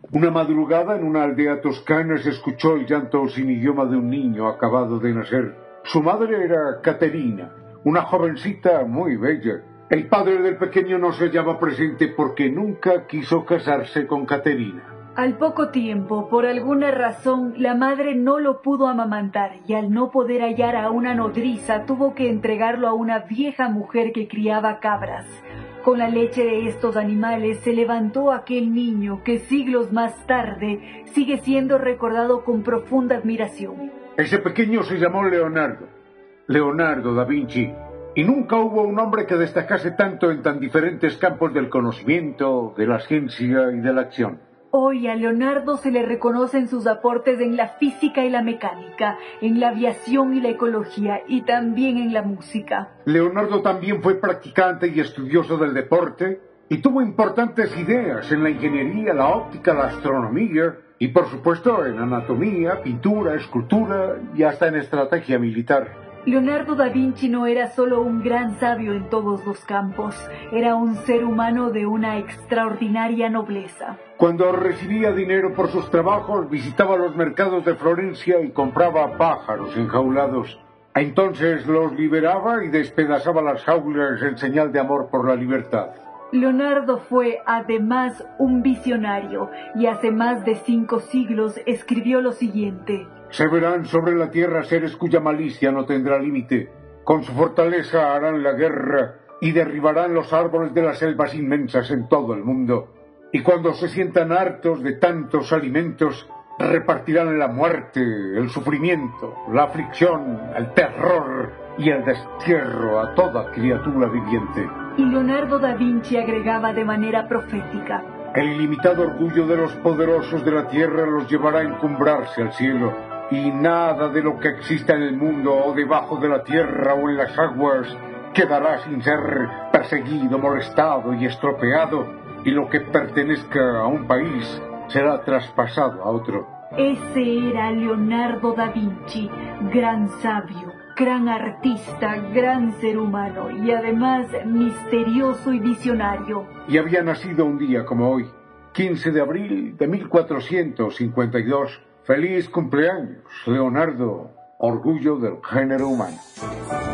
Una madrugada en una aldea toscana se escuchó el llanto sin idioma de un niño acabado de nacer. Su madre era Caterina, una jovencita muy bella. El padre del pequeño no se hallaba presente porque nunca quiso casarse con Caterina. Al poco tiempo, por alguna razón, la madre no lo pudo amamantar y al no poder hallar a una nodriza tuvo que entregarlo a una vieja mujer que criaba cabras. Con la leche de estos animales se levantó aquel niño que siglos más tarde sigue siendo recordado con profunda admiración. Ese pequeño se llamó Leonardo da Vinci, y nunca hubo un hombre que destacase tanto en tan diferentes campos del conocimiento, de la ciencia y de la acción. Hoy a Leonardo se le reconocen sus aportes en la física y la mecánica, en la aviación y la ecología, y también en la música. Leonardo también fue practicante y estudioso del deporte, y tuvo importantes ideas en la ingeniería, la óptica, la astronomía, y por supuesto en anatomía, pintura, escultura y hasta en estrategia militar. Leonardo da Vinci no era solo un gran sabio en todos los campos, era un ser humano de una extraordinaria nobleza. Cuando recibía dinero por sus trabajos, visitaba los mercados de Florencia y compraba pájaros enjaulados. Entonces los liberaba y despedazaba las jaulas en señal de amor por la libertad. Leonardo fue además un visionario y hace más de 5 siglos escribió lo siguiente: Se verán sobre la tierra seres cuya malicia no tendrá límite. Con su fortaleza harán la guerra y derribarán los árboles de las selvas inmensas en todo el mundo. Y cuando se sientan hartos de tantos alimentos, repartirán la muerte, el sufrimiento, la aflicción, el terror y el destierro a toda criatura viviente. Y Leonardo da Vinci agregaba de manera profética: El ilimitado orgullo de los poderosos de la tierra los llevará a encumbrarse al cielo, y nada de lo que exista en el mundo o debajo de la tierra o en las aguas quedará sin ser perseguido, molestado y estropeado, y lo que pertenezca a un país será traspasado a otro. Ese era Leonardo da Vinci, gran sabio, gran artista, gran ser humano y además misterioso y visionario. Y había nacido un día como hoy, 15 de abril de 1452. ¡Feliz cumpleaños, Leonardo, orgullo del género humano!